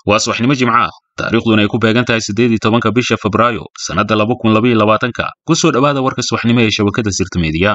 waa subaxnimo Jimcaha taariikhduna ay ku beegan tahay 18 bisha Febraayo sanada 2022 ku soo dhawaada warka subaxnimo ee shabakada Sirta Media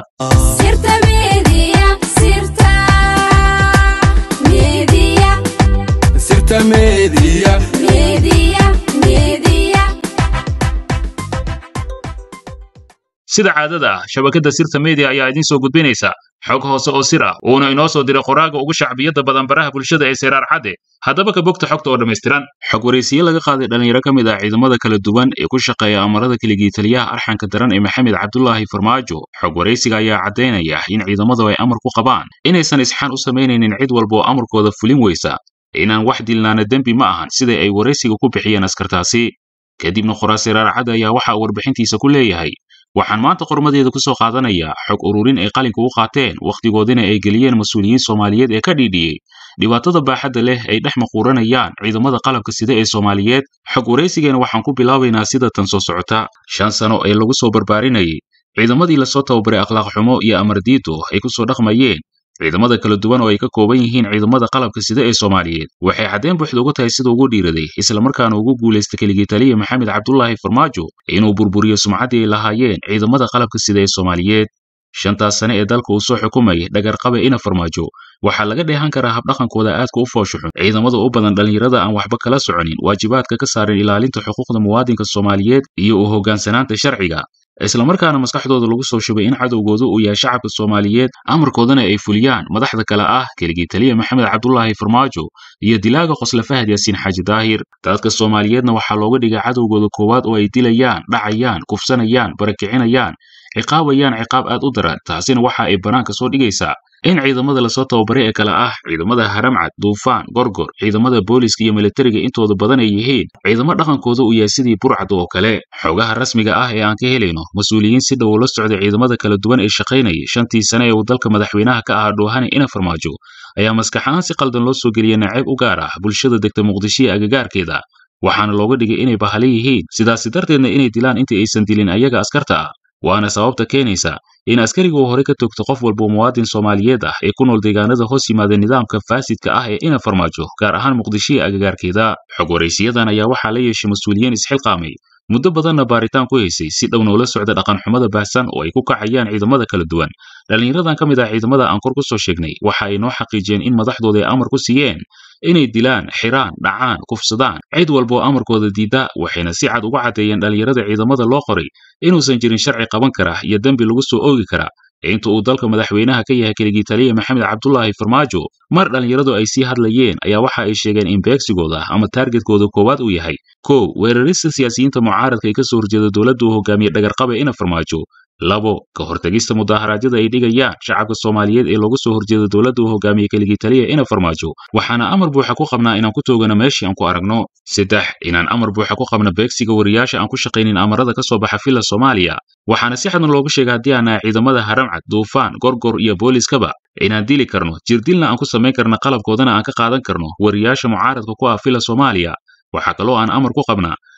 sida caadada ah shabakada Sirta Media ayaa idin soo gudbinaysa xog hoose oo sir ah oo inoo soo diray qoraaga ugu shacbiyada badan baraha bulshada ee Seyraar Cade haddaba ka bogta xogta oo dhameystiran xog wareysiye laga qaaday dhalinyaro kamid ah ciidamada kala duwan ee ku shaqeeya amarada kaliya taliyaha arxanka daran ee Maxamed Cabdullaahi Farmaajo xog wareysiga ayaa cadeynaya in ciidamadu ay amar ku qabaan inaysan isxaan u sameynaynin cid walba oo amarkooda fulin weysa inaan wax dilnaana dambi ma ahan sida ay wareysiga ku bixiyeen askartaasi kadibna qoraa Seyraar Cade ayaa waxa warbixintiisa ku leeyahay waxaan maanta qormadeeda ku soo qaadanayaa xog ururin ay qalinka u qaateen waqtigoodina ay geliyeen mas'uuliyiin Soomaaliyeed ee ka dhidhiyay dhibaatada baaxadda leh ay dhex maquuranayaan ciidamada qalabka sida ee Soomaaliyeed xog wareysigeena waxaan ku bilaabaynaa sida tan soo socota 5 sano ee lagu soo barbaarinayay ciidamadii la soo tababaray akhlaaq xumo iyo amar diido ay ku soo dhaqmayeen ciidamada kala duwan oo ay ka kooban yihiin ciidamada qalabka sida ee Soomaaliyeed waxay cadeen buuxda ugu tahay sida ugu dhiiraday isla markaana ugu guuleystay kaliya taliye Maxamed Cabdullaahi Farmaajo inuu burburiyo sumcaddii ay lahaayeen ciidamada qalabka sida ee Soomaaliyeed shantaas sano ee dalka uu soo xukumay dhagar qabe ina Farmaajo waxa laga dheehan karaa hab dhaqankooda aadka u fooshuxun ciidamada u badan dhalinyarada aan waxba kala soconin waajibaadka ka saaran ilaalinta xuquuqda muwaadinka Soomaaliyeed iyo u hoggaansanaanta sharciga isla markaana maskaxdooda lagu soo shubay in cadowgoodu uu yahay shacabka Soomaaliyeed amarkoodana ay fuliyaan madaxda kala ah kaliya taliye Maxamed Cabdullaahi Farmaajo iyo dilaaga qosla Fahad Yaasiin Xaaji Daahir dadka Soomaaliyeedna waxa looga dhigay cadowgooda koowaad oo ay dilayaan dhacayaan kufsanayaan barakicinayaan ciqaabayaan ciqaab aad u daran taasina waxa ay banaanka soo dhigaysaa in ciidamada la soo tababaray ee kala ah ciidamada Haramcad Duufaan Gorgor ciidamada booliska iyo militariga intooda badan ay yihiin ciidamo dhaqankooda u yahay sidii burcad oo kale xogaha rasmiga ah ee aan ka helayno mas'uuliyiin si dhow la socday ciidamada kala duwan ee shaqeynayay shantii sano ee uu dalka madaxweynaha ka ahaa Doohane ina Farmaajo ayaa maskaxaan si qaldan loo soo geliyay nacayb u gaar ah bulshada degta Muqdisho ee agagaarkeeda waxaana looga dhigay inay bahale yihiin sidaas darteedna inay dilaan intii aysan dilin ayaga askarta ah waana sababta keenaysa in askarigu uu hore ka togto qof walba muwaadin Soomaaliyeed ah ee ku nool deegaanada hoos yimaada nidaamka faasidka ah ee ina Farmaajo gaar ahaan Muqdisho agagaarkeeda xog wareysiyadan ayaa waxa la yeeshay mas'uuliyiin isxilqaamay muddo badanna baaritaan ku haysay si dhow noola socda dhaqan xumada baahsan oo ay ku kacayaan ciidamada kala duwan dhalinyaradan kamid ah ciidamada aan kor ku soo sheegnay waxa ay noo xaqiijiyeen in madaxdooda ay amar ku siiyeen inay dilaan xiraan dhacaan kufsadaan cid walba oo amarkooda diida waxayna si cad uga cadeeyeen dhalinyarada ciidamada loo qoray inuusan jirin sharci qaban kara iyo dambi lagu soo oogi kara inta uu dalka madaxweynaha ka yahay kaliya taliye Maxamed Cabdullaahi Farmaajo mar dhalinyaradu ay sii hadlayeen ayaa waxa ay sheegeen in beegsigooda ama targetkooda koowaad uu yahay weerarista siyaasiyiinta mucaaradka ee ka soo horjeeda dawladda uu hogaamiye dhagar qabe ina Farmaajo 2 ka hortagista mudaharaadyada ay dhigayaan shacabka Soomaaliyeed ee lagu soo horjeedo dawladda uu hogaamiye kaliya taliye ina Farmaajo waxaana amar buuxa ku qabnaa inaan ku toogano meeshii aan ku aragno 3 inaan amar buuxa ku qabno beegsiga wariyaasha aan ku shaqeynin amarada ka soo baxa filla Soomaaliya waxaana si xad looga sheegay haddii aan ciidamada Haramcad Duufaan Gorgor iyo booliskaba inaan dili karno jirdilna aan ku sameyn karno qalabkoodana aan ka qaadan karno wariyaasha mucaaradka ku ah filla Soomaaliya waxa kaloo aan amar ku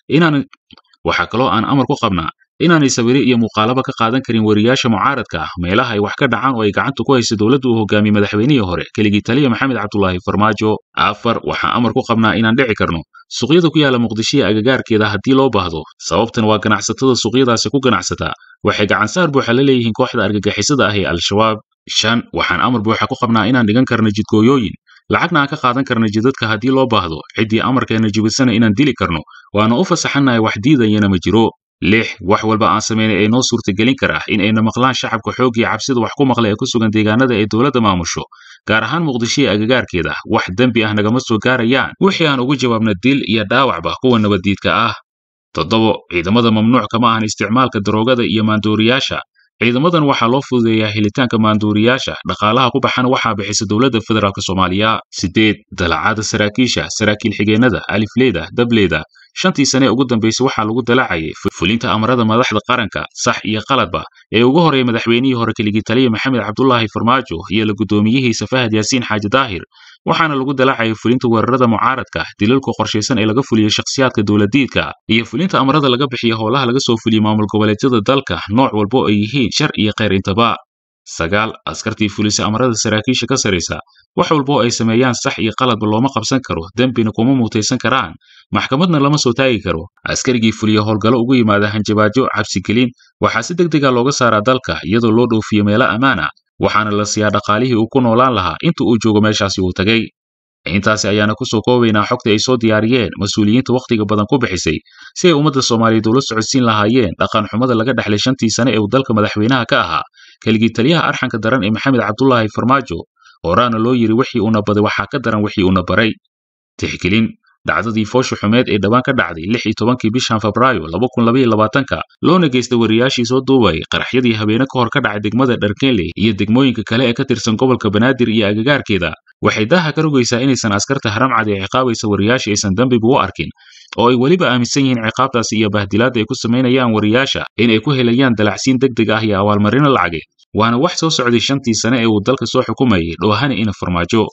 qabnaa inaan sawir iyo muuqaalaba ka qaadan karin wariyaasha mucaaradka ah meelaha ay wax ka dhacaan oo ay gacanta ku hayso dawladda uu hogaamiye madaxweynihii hore kaliya taliye Maxamed Cabdullaahi Farmaajo 4 waxaan amar ku qabnaa inaan dhici karno suuqyada ku yaala Muqdisho agagaarkeeda haddii loo baahdo sababtan waa ganacsatada suuqyadaasi ku ganacsata waxay gacan saar buuxa la leeyihiin kooxda argagixisada ah ee Al-Shabaab 5 waxaan amar buuxa ku qabnaa inaan dhigan karno jidkooyooyin lacagna aan ka qaadan karno jidadka haddii loo baahdo cidii amarkeena jibisana inaan dili karno waana u fasaxanahay wax diidayana ma jiro 6 wax walba aan sameynay ay noo suurtagelin kara in ayna maqlaan shacabka xoog iyo cabsida wax ku maqlay ee ku sugan deegaanada ay dawladda maamusho gaar ahaan Muqdisho agagaarkeeda wax dambi ah nagama soo gaarayaan wixii aan ugu jawaabna dil iyo dhaawacba kuwa nabadiidka ah 7 ciidamada mamnuuc kama ahan isticmaalka daroogada iyo maandooriyaasha ciidamadan waxa loo fududeeyaa helitaanka maandooriyaasha dhaqaalaha ku baxana waxa bixisa dawladda federaalka Soomaaliya 8 dalacada saraakiil xigeenada alifleeda dableeda shantii sane ugu dambeysay waxa lagu dalacayay fulinta amarada madaxda qaranka sax iyo qaladba ee ugu horeeyay madaxweynihii hore kaliya taliye Maxamed Cabdullaahi Farmaajo iyo la gudoomiyihiisa Fahad Yaasiin Xaaji Daahir waxaana lagu dalacayay fulinta weerarada mucaaradka dilalka qorsheysan ee laga fuliyay shakhsiyaadka dawladdiidka iyo fulinta amarada laga bixiyo howlaha laga soo fuliyay maamul goboleedyada dalka nooc walba oo ay yihiin shar iyo kheyr intaba 9 askartii fulisay amarada saraakiisha ka sareysa wax walba oo ay sameeyaan sax iyo qaladba looma qabsan karo dembina kuma mutaysan karaan maxkamadna lama soo taagi karo askarigii fuliya howlgalo ugu yimaada hanjabaajo cabsigelin waxaa si degdeg ah looga saaraa dalka iyadoo loo dhoofiyo meelo ammaan ah waxaana la siiyaa dhaqaalihii uu ku noolaan lahaa inta uu joogo meeshaasi uu tagay intaasi ayaana ku soo koobaynaa xogta ay soo diyaariyeen mas'uuliyiinta waqtiga badan ku bixisay si ay ummadda Soomaaliyeed ula socodsiin lahaayeen dhaqan xumada laga dhaxlay 5 sano ee uu dalka madaxweynaha ka ahaa kaligii taliyaha arxanka daran ee Maxamed Cabdullaahi Farmaajo oraana loo yiri wixii uu nabaday waxa ka daran wixii uu nabaray tixgelin dhacdadii foosho xumeed ee dhawaan ka dhacday 16 bishan Febraayo 2022 loona geystay wariyaashii soo duubay qaraxyadii habeena ka hor ka dhacay degmada Dharkeenley iyo degmooyinka kale ee ka tirsan gobolka Banaadir iyo agagaarkeeda waxay daaha ka rogaysaa inaysan askarta haramcad ee ciqaabaysa wariyaasha aysan dambiba u arkin oo ay waliba aaminsan yihiin ciqaabtaasi iyo bahdilaad ay ku sameynayaan wariyaasha in ay ku helayaan dalacsiin degdeg ah iyo awaalmarino lacageed waana wax soo socday 5 sano ee uu dalka soo xukumayay dhoohane ina Farmaajo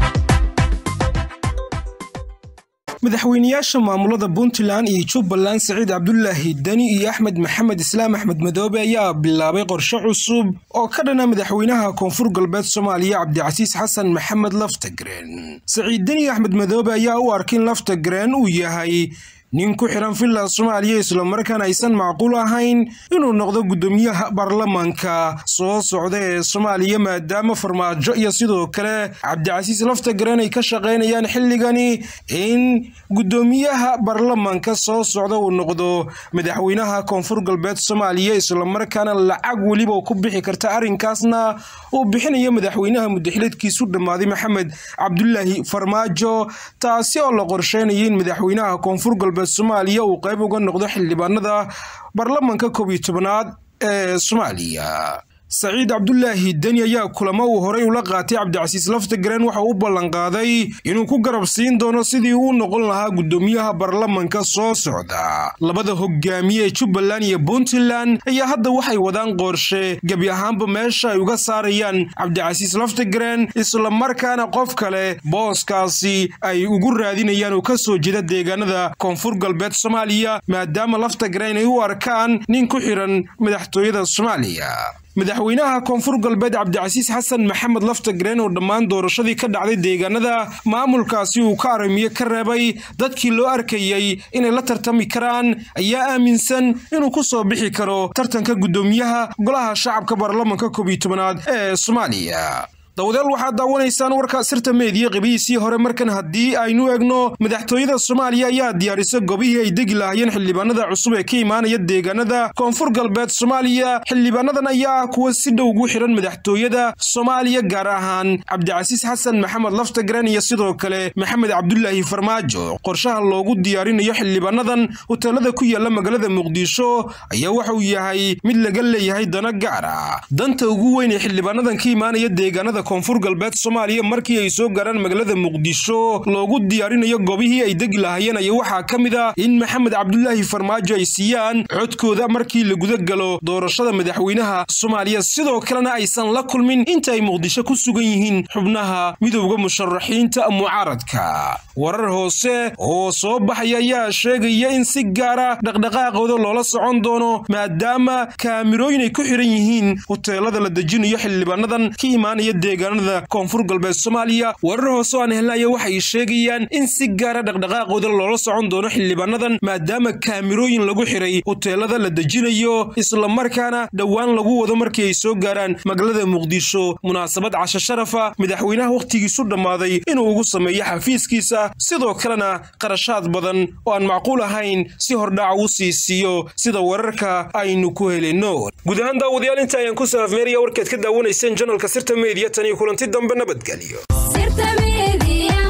madaxweynayaasha maamulada Puntland iyo Jubbaland Saciid Cabdullaahi Dani iyo Axmed Maxamed Islaam Axmed Madoobe ayaa bilaabay qorshe cusub oo ka dhana madaxweynaha Koonfur Galbeed Soomaaliya Cabdicasiis Xasan Maxamed Laftagreen Saciid Dani iyo Axmed Madoobe ayaa u arkin Laftagreen uu yahay nin ku xiran filla Soomaaliya isla markaan aysan macquul ahayn inuu noqdo gudoomiyaha baarlamaanka soo socda ee Soomaaliya maadaama Farmaajo iyo sidoo kale Cabdicasiis Laftagreen ay ka shaqeynayaan xilligani in gudoomiyaha baarlamaanka soo socda uu noqdo madaxweynaha Koonfur Galbeed Soomaaliya isla markaana lacag waliba ku bixi karta arinkaasna uu bixinayo madaxweynaha muddaxileedkiisu dhamaaday Maxamed Cabdullaahi Farmaajo taasi oo la qorsheenayay in madaxweynaha Koonfur Galbeed Soomaaliya uu qayb uga noqdo xildhibaanada baarlamaanka 12aad ee Soomaaliya Saciid Cabdullaahi Dani ayaa kulamo uu horay ula qaatay Cabdicasiis Laftagreen waxa uu ballan qaaday inuu ku garab siin doono sidii uu noqon lahaa gudoomiyaha baarlamaanka soo socda labada hogaamiye ee Jubbaland iyo Puntland ayaa hadda waxay wadaan qorshe gabi ahaanba meesha ay uga saarayaan Cabdicasiis Laftagreen isla markaana qof kale booskaasi ay ugu raadinayaan oo ka soo jeeda deegaanada Koonfur Galbeed Soomaaliya maadaama Laftagreen ay u arkaan nin ku xiran madaxtooyada Soomaaliya madaxweynaha Koonfur Galbeed Cabdicasiis Xasan Maxamed Laftagreen oo dhammaan doorashadii ka dhacday deegaanada maamulkaasi uu ka arimiye ka reebay dadkii loo arkayay inay la tartami karaan ayaa aaminsan inuu ku soo bixi karo tartanka gudoomiyaha golaha shacabka baarlamaanka 12aad ee Soomaaliya dawladal waxaa daawanaysaan warka sirta meediya qabiisii hore markan haddii aynu eegno madaxtooyada Soomaaliya ayaa diyaarisay goobihii ay degi lahaayeen xildhibaanada cusub ee ka imaanaya deegaanada Koonfur Galbeed Soomaaliya xildhibaanadan ayaa kuwa si dhow ugu xiran madaxtooyada Soomaaliya gaar ahaan Cabdicasiis Xasan Maxamed Laftagreen iyo sidoo kale Maxamed Cabdullaahi Farmaajo qorshaha loogu diyaarinayo xildhibaanadan hoteelada ku yaala magaalada Muqdisho ayaa waxa uu yahay mid laga leeyahay dana gaar ah danta ugu weyn ee xildhibaanadan ka imaanaya deegaanada Koonfur Galbeed Soomaaliya markii ay soo gaaraan magaalada Muqdisho loogu diyaarinayo goobihii ay degi lahaayeen ayaa waxa kamid ah in Maxamed Cabdullaahi Farmaajo ay siiyaan codkooda markii la guda galo doorashada madaxweynaha Soomaaliya sidoo kalena aysan la kulmin inta ay Muqdisho ku sugan yihiin xubnaha midowga musharaxiinta mucaaradka warar hoose oo soo baxaya ayaa sheegaya in si gaar ah dhaqdhaqaaqooda loola socon doono maadaama kaamirooyin ay ku xiran yihiin hoteelada la dejinayo xildhibaanadan ka imaanaya deegaanada Koonfur Galbeed Soomaaliya warar hoose aan helnay waxay sheegayaan in si gaar ah dhaqdhaqaaqooda loola socon doono xildhibaanadan maadaama kaamirooyin lagu xiray hoteelada la dejinayo isla markaana dhawaan lagu wado markii ay soo gaaraan magaalada Muqdisho munaasabad casho sharafa madaxweynaha waqtigiisu dhamaaday inuu ugu sameeyo xafiiskiisa sidoo kalena qarashaad badan oo aan macquul ahayn si hordhac u siiyo sida wararka aynu ku helino gudahaan daawadayaal inta ayaan ku saafmeeriya warkeed ka daawanayseen channelka Sirta Media tani kulanti dambe nabadgaliyo Sirta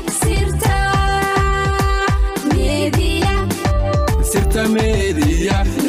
Media